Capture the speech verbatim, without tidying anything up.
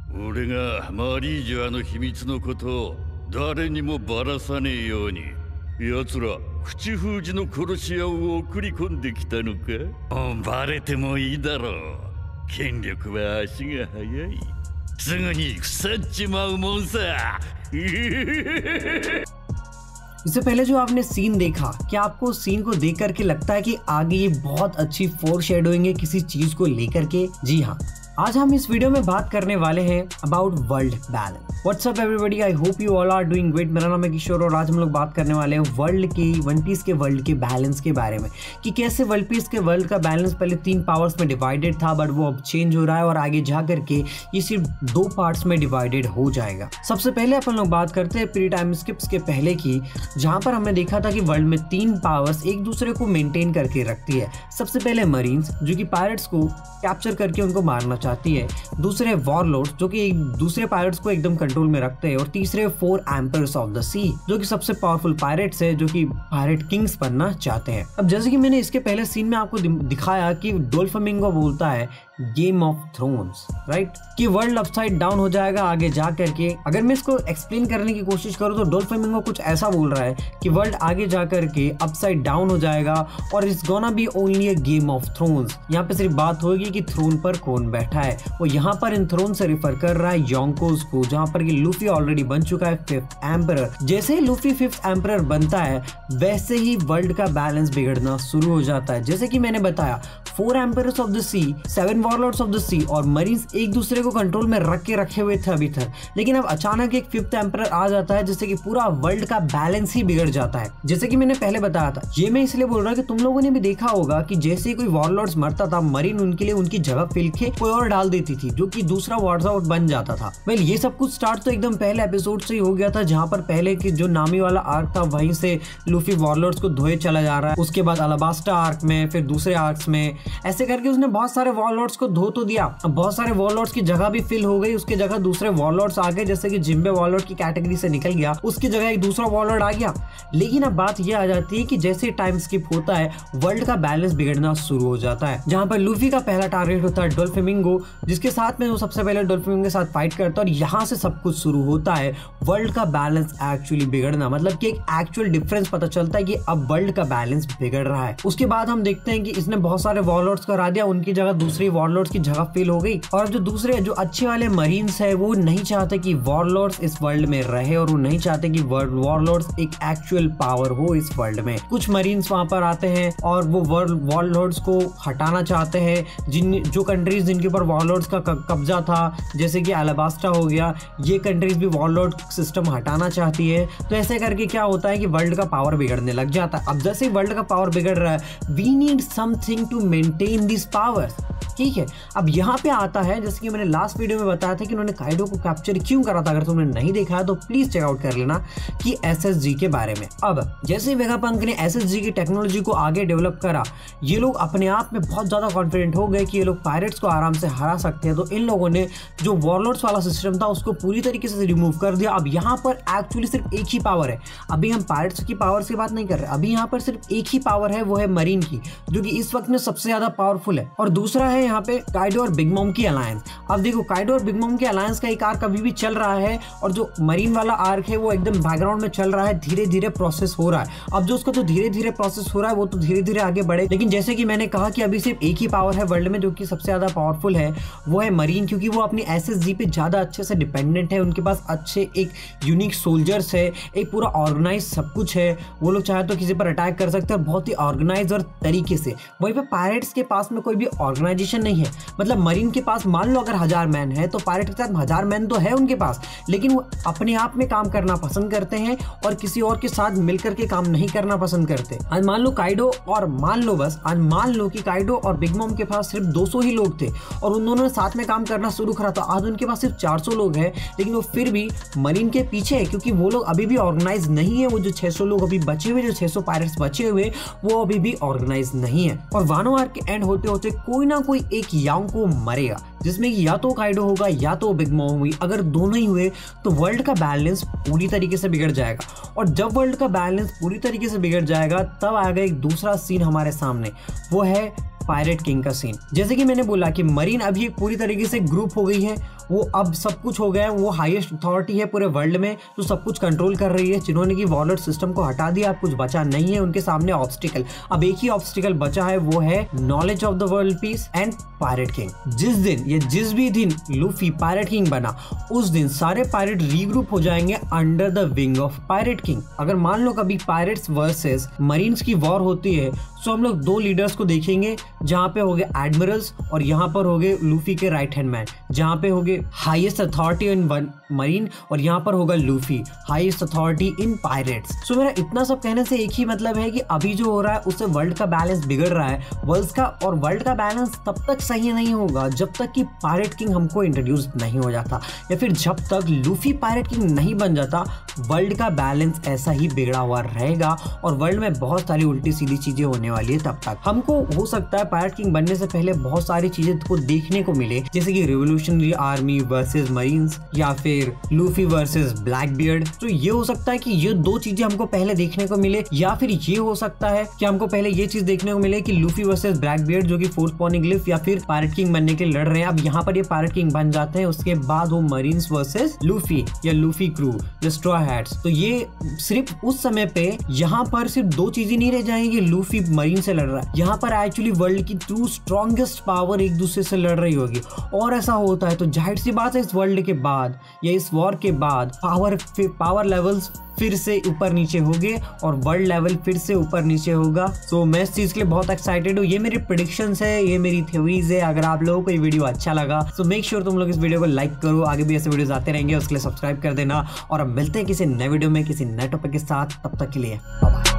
俺がマリージュアの秘密のことを誰にもばらさねえように奴ら口封じの殺し屋を送り込んできたのか。バレてもいいだろう。権力は足が速い。すぐに腐っちまうもんさ。 इससे पहले जो आपने सीन देखा, क्या आपको सीन को देख करके लगता है कि आगे ये बहुत अच्छी फोर शेडोइंग है किसी चीज को लेकर के? जी हाँ, आज हम इस वीडियो में बात करने वाले हैं about world balance. What's up everybody, I hope you all are doing great. मेरा नाम है किशोर और आज हम लोग बात करने वाले हैं वर्ल्ड के वन पीस के वर्ल्ड के बैलेंस के बारे में, कि कैसे वन पीस के वर्ल्ड का बैलेंस पहले तीन पावर्स में डिवाइडेड था बट वो अब चेंज हो रहा है और आगे जा करके ये सिर्फ दो पार्ट्स में डिवाइडेड हो जाएगा। सबसे पहले अपन लोग बात करते हैं प्री टाइम स्किप्स के पहले की, जहां पर हमने देखा था कि वर्ल्ड में तीन पावर्स एक दूसरे को मेंटेन करके रखती है। सबसे पहले मरीन्स, जो कि पायरेट्स को कैप्चर करके उनको मारना चाहती है। दूसरे वॉरलॉर्ड्स, जो कि एक दूसरे पायरेट्स को एकदम कंट्रोल में रखते हैं। और तीसरे four emperors of the sea, जो कि सबसे पावरफुल पायरेट्स है, जो कि पायरेट किंग्स बनना चाहते हैं। अब जैसे कि मैंने इसके पहले सीन में आपको दिखाया कि डोल्फामिंगो बोलता है गेम ऑफ थ्रोन्स, राइट, कि वर्ल्ड अपसाइड डाउन हो जाएगा आगे जा करके। अगर मैं इसको एक्सप्लेन करने की कोशिश करूं तो डोल्फामिंगो कुछ ऐसा बोल रहा है कि वर्ल्ड आगे जा करके अपसाइड डाउन हो जाएगा और it's gonna be only a Game of Thrones. यहाँ पे सिर्फ बात होगी कि थ्रोन पर कौन बैठा है। वो यहाँ पर इन थ्रोन से रिफर कर रहा है योंकोस को, जहाँ पर कि लूफी ऑलरेडी बन चुका है फिफ्थ एम्परर। जैसे ही लूफी फिफ्थ एम्परर बनता है वैसे ही वर्ल्ड का बैलेंस बिगड़ना शुरू हो जाता है। जैसे कि मैंने बताया, four emperors of the sea, seven warlords of the sea और मरीन्स एक दूसरे को कंट्रोल में रख के रखे हुए थे अभी तक, लेकिन अब अचानक एक फिफ्थ एम्परर आ जाता है जिससे कि पूरा वर्ल्ड का बैलेंस ही बिगड़ जाता है। जैसे कि मैंने पहले बताया था, ये मैं इसलिए बोल रहा हूँ कि तुम लोगों ने भी देखा होगा कि जैसे ही कोई वॉरलॉर्ड्स मरता था, मरीन उनके लिए उनकी जगह फिल के कोई और डाल देती थी, जो कि दूसरा वॉरलॉर्ड बन जाता था। वेल, ये सब कुछ स्टार्ट तो एकदम पहले एपिसोड से ही हो गया था, जहाँ पर पहले की जो नामी वाला आर्क था वहीं से लूफी वॉरलॉर्ड्स को धोए चला जा रहा है। उसके बाद अलाबास्टा आर्क में, फिर दूसरे आर्क्स में, ऐसे करके उसने बहुत सारे वॉरलॉर्ड्स को धो तो दिया। अब बहुत सारे वॉरलॉर्ड्स की जगह भी फिल हो गई, उसके जगह दूसरे वॉरलॉर्ड्स आ गए। जैसे कि जिम्बे वॉरलॉर्ड की कैटेगरी से निकल गया, उसकी जगह एक दूसरा वॉरलॉर्ड आ गया। लेकिन अब बात यह आ जाती है कि जैसे टाइम स्किप होता है वर्ल्ड का बैलेंस बिगड़ना शुरू हो जाता है, जहां पर लूफी का पहला टारगेट होता है डोल्फामिंगो, जिसके साथ में वो सबसे पहले डोल्फामिंगो के साथ फाइट करता है और यहाँ से सब कुछ शुरू होता है वर्ल्ड का बैलेंस एक्चुअली बिगड़ना। मतलब कि एक एक्चुअल डिफरेंस पता चलता है कि अब वर्ल्ड का बैलेंस बिगड़ रहा है। उसके बाद हम देखते हैं कि इसने बहुत सारे वॉरलॉर्ड्स को हरा दिया, उनकी जगह दूसरी वॉरलॉर्ड्स की जगह फिल हो गई। और जो दूसरे जो अच्छे वाले मरीन्स है वो नहीं चाहते कि वॉरलॉर्ड्स इस वर्ल्ड में रहे और वो नहीं चाहते कि वॉरलॉर्ड्स एक एक्चुअल पावर हो इस वर्ल्ड में। कुछ मरीन्स वहां पर आते हैं और वो वॉरलॉर्ड्स को हटाना चाहते हैं। जिन जो कंट्रीज जिनके ऊपर वॉरलॉर्ड्स का कब्जा था, जैसे कि अलाबास्टा हो गया, ये कंट्रीज भी वॉरलॉर्ड सिस्टम हटाना चाहती है। तो ऐसे करके क्या होता है कि वर्ल्ड का पावर बिगड़ने लग जाता है। अब जैसे वर्ल्ड का पावर बिगड़ रहा है, we need something to maintain this power, ठीक है। अब यहाँ पे आता है, जैसे कि मैंने लास्ट वीडियो में बताया था कि उन्होंने काइडो को कैप्चर क्यों करा था। अगर तुमने नहीं देखा है तो प्लीज चेकआउट कर लेना कि एसएसजी के बारे में। अब जैसे वेगापंक ने एसएसजी की टेक्नोलॉजी को आगे डेवलप करा, ये लोग अपने आप में बहुत ज्यादा कॉन्फिडेंट हो गए कि ये लोग पायरेट्स को आराम से हरा सकते हैं। तो इन लोगों ने जो वॉरलॉर्ड्स वाला सिस्टम था उसको पूरी तरीके से रिमूव कर दिया। अब यहाँ पर एक्चुअली सिर्फ एक ही पावर है। अभी हम पायरेट्स की पावर की बात नहीं कर रहे, अभी यहाँ पर सिर्फ एक ही पावर है, वो है मरीन की, जो कि इस वक्त में सबसे ज्यादा पावरफुल है। और दूसरा है यहाँ पे काइडो और बिग मॉम की अलायंस। अब देखो, काइडो और बिग मॉम की अलायंस का एक आर्क अभी भी चल रहा है और जो मरीन वाला आर्क है वो एकदम बैकग्राउंड में चल रहा है, धीरे धीरे प्रोसेस हो रहा है। अब जो उसका जो धीरे धीरे प्रोसेस हो रहा है वो तो धीरे धीरे आगे बढ़े। लेकिन जैसे कि मैंने कहा कि अभी सिर्फ एक ही पावर है वर्ल्ड में जो कि सबसे ज्यादा पावरफुल है, वो है मरीन, क्योंकि वो अपनी एसएसजी पे ज्यादा अच्छे से डिपेंडेंट है। उनके पास अच्छे एक यूनिक सोल्जर्स है, एक पूरा ऑर्गेनाइज सब कुछ है। वो लोग चाहे तो किसी पर अटैक कर सकते हैं बहुत ही ऑर्गेनाइज और तरीके से। वहीं पे पायरेट्स के पास में कोई भी ऑर्गेनाइजेशन नहीं है। मतलब मरीन के पास मान लो अगर हजार मैन है तो पायरेट के साथ हजार मैन तो है उनके पास, लेकिन वो अपने आप में काम करना पसंद करते हैं और किसी और के साथ मिलकर के काम नहीं करना पसंद करते। आज मान लो काइडो और मान लो बस आज मान लो कि काइडो और बिग मॉम के पास सिर्फ दो सौ ही लोग थे और उन दोनों ने साथ में काम करना शुरू करा, तो आज उनके पास सिर्फ चार सौ लोग हैं, लेकिन वो फिर भी मरीन के पीछे है क्योंकि वो लोग अभी भी ऑर्गेनाइज नहीं है। वो जो छह सौ लोग अभी बचे हुए, जो छह सौ पायरेट्स बचे हुए, वो अभी भी ऑर्गेनाइज नहीं है। और वानो आर्क के एंड होते होते कोई ना कोई एक योंको मरेगा, जिसमें या तो काइडो होगा या तो बिग मॉम हुई। अगर दोनों ही हुए तो वर्ल्ड का बैलेंस पूरी तरीके से बिगड़ जाएगा। और जब वर्ल्ड का बैलेंस पूरी तरीके से बिगड़ जाएगा तब आएगा एक दूसरा सीन हमारे सामने, वो है पायरेट किंग का सीन। जैसे कि मैंने बोला कि मरीन अभी एक पूरी तरीके से ग्रुप हो गई है वो अब सब कुछ हो गया है, वो हाईएस्ट अथॉरिटी है पूरे वर्ल्ड में, तो सब कुछ कंट्रोल कर रही है। जिन्होंने की वॉरलॉर्ड सिस्टम को हटा दिया, अब कुछ बचा नहीं है उनके सामने ऑब्स्टिकल। अब एक ही ऑब्स्टिकल बचा है, वो है knowledge of the world peace and pirate king. जिस दिन ये जिस भी दिन लूफी पायरेट किंग बना, उस दिन सारे पायरेट रीग्रुप हो जाएंगे under the wing of pirate king. अगर मान लो कभी पायरेट्स वर्सेस मरीन्स की वॉर होती है, तो हम लोग दो लीडर्स को देखेंगे, जहाँ पे होंगे एडमिरल्स और यहाँ पर होंगे लूफी के राइट हैंड मैन, जहाँ पे होंगे हाईएस्ट अथॉरिटी इन मरीन और यहाँ पर होगा Luffy highest authority in pirates. So मेरा इतना सब कहने से एक ही मतलब है कि अभी जो हो रहा है उससे वर्ल्ड का बैलेंस बिगड़ रहा है वर्ल्ड का, और वर्ल्ड का बैलेंस तब तक सही नहीं होगा जब तक कि पायरेट किंग हमको इंट्रोड्यूस नहीं हो जाता, या फिर जब तक लूफी पायरेट किंग नहीं बन जाता। वर्ल्ड का बैलेंस ऐसा ही बिगड़ा हुआ रहेगा और वर्ल्ड में बहुत सारी उल्टी सीधी चीजें होने वाली है। तब तक हमको हो सकता है पायरेट किंग बनने से पहले बहुत सारी चीजें को देखने को मिले, जैसे कि रिवोल्यूशनरी आर्मी वर्सेस मरीन्स या फिर लूफी वर्सेस ब्लैक बियर्ड। तो ये हो सकता है कि ये दो चीजें हमको पहले देखने को मिले, या फिर ये हो सकता है कि हमको पहले ये चीज देखने को मिले कि लूफी वर्सेस ब्लैक बियर्ड जो कि फोर्थ पॉनिग्लिफ या फिर पायरेट किंग बनने के लिए लड़ रहे हैं। अब यहाँ पर ये पायरेट किंग बन जाते हैं, उसके बाद वो मरीन्स वर्सेस लूफी या Luffy crew the straw hats. तो ये सिर्फ उस समय पे यहाँ पर सिर्फ दो चीजें नहीं रह जाएंगी, लूफी मरीन से लड़ रहा है, यहाँ पर एक्चुअली वर्ल्ड की टू स्ट्रॉन्गेस्ट पावर एक दूसरे से लड़ रही होगी। और ऐसा होता है तो जाहिर सी बात है इस वर्ल्ड के बाद या इस वॉर के बाद पावर पावर लेवल्स फिर से ऊपर नीचे होंगे और वर्ल्ड लेवल फिर से ऊपर नीचे होगा। सो so, मैं इस चीज के लिए बहुत एक्साइटेड हूँ। ये मेरी प्रेडिक्शंस है, ये मेरी थ्योरीज है। अगर आप लोगों को ये वीडियो अच्छा लगा तो मेक श्योर तुम लोग इस वीडियो को लाइक करो, आगे भी ऐसे वीडियोस आते रहेंगे, उसके लिए सब्सक्राइब कर देना। और अब मिलते हैं किसी नए वीडियो में किसी नए टॉपिक के साथ, तब तक के लिए बाय बाय।